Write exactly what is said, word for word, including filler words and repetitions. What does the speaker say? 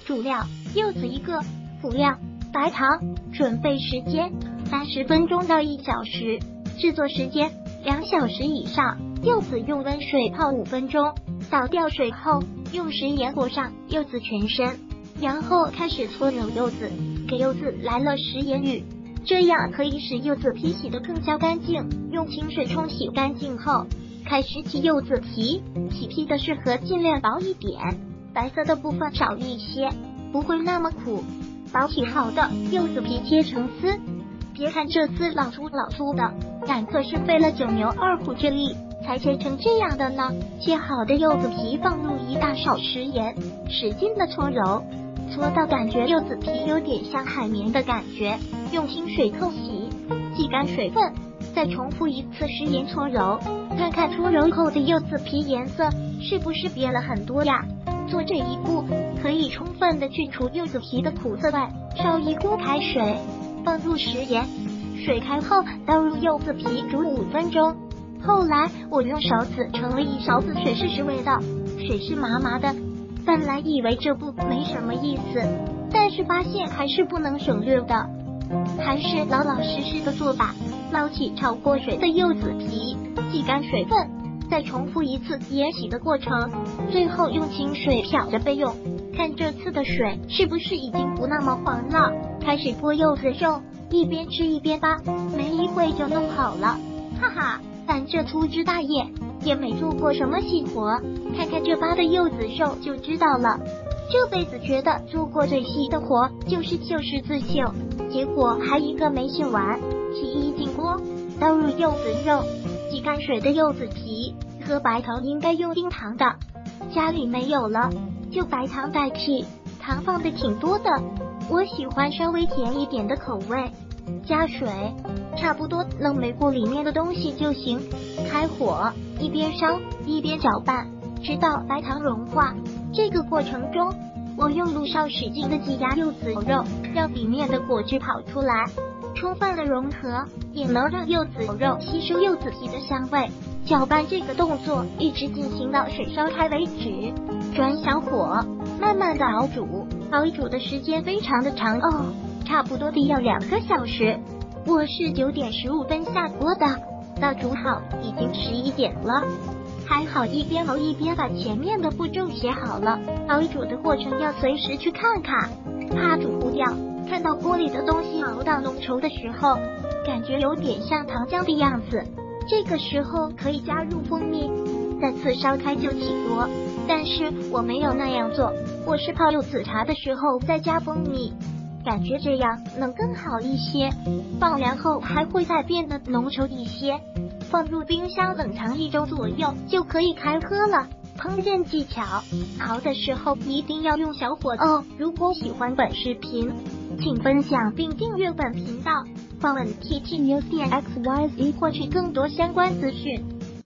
主料：柚子一个，辅料：白糖。准备时间：三十分钟到一小时。制作时间：两小时以上。柚子用温水泡五分钟，倒掉水后，用食盐裹上柚子全身，然后开始搓揉柚子，给柚子来了食盐浴，这样可以使柚子皮洗得更加干净。用清水冲洗干净后，开始起柚子皮，起皮的适合尽量薄一点，白色的部分少一些，不会那么苦。薄起好的柚子皮切成丝，别看这丝老粗老粗的，但可是费了九牛二虎之力才切成这样的呢。切好的柚子皮放入一大勺食盐，使劲的搓揉，搓到感觉柚子皮有点像海绵的感觉，用清水透洗，挤干水分，再重复一次食盐搓揉，看看搓揉后的柚子皮颜色是不是变了很多呀？做这一步可以充分的去除柚子皮的苦涩味。烧一锅开水，放入食盐，水开后倒入柚子皮煮五分钟。后来我用勺子盛了一勺子水试试味道，水是麻麻的，本来以为这步没什么意思，但是发现还是不能省略的，还是老老实实的做法。捞起炒过水的柚子皮，挤干水分，再重复一次盐洗的过程，最后用清水漂着备用。看这次的水是不是已经不那么黄了？开始剥柚子肉，一边吃一边扒，没一会就弄好了，哈哈。但这粗枝大叶，也没做过什么细活，看看这扒的柚子肉就知道了。这辈子觉得做过最细的活就是绣十字绣，结果还一个没绣完。洗衣进锅，倒入柚子肉，挤干水的柚子皮和白糖应该用冰糖的，家里没有了就白糖代替，糖放的挺多的，我喜欢稍微甜一点的口味。加水，差不多弄没过里面的东西就行。开火，一边烧一边搅拌，直到白糖融化。这个过程中，我用鹿勺使劲的挤压柚子肉，让里面的果汁跑出来，充分的融合，也能让柚子肉吸收柚子皮的香味。搅拌这个动作一直进行到水烧开为止，转小火，慢慢的熬煮。熬煮的时间非常的长哦，差不多得要两个小时。我是九点十五分下锅的，到煮好已经十一点了。还好一边熬一边把前面的步骤写好了，熬煮的过程要随时去看看，怕煮糊掉。看到锅里的东西熬到浓稠的时候，感觉有点像糖浆的样子，这个时候可以加入蜂蜜，再次烧开就起锅。但是我没有那样做，我是泡柚子茶的时候再加蜂蜜，感觉这样能更好一些，放凉后还会再变得浓稠一些。放入冰箱冷藏一周左右就可以开喝了。烹饪技巧，熬的时候一定要用小火哦。如果喜欢本视频，请分享并订阅本频道，访问 T T News 点 X Y Z 获取更多相关资讯。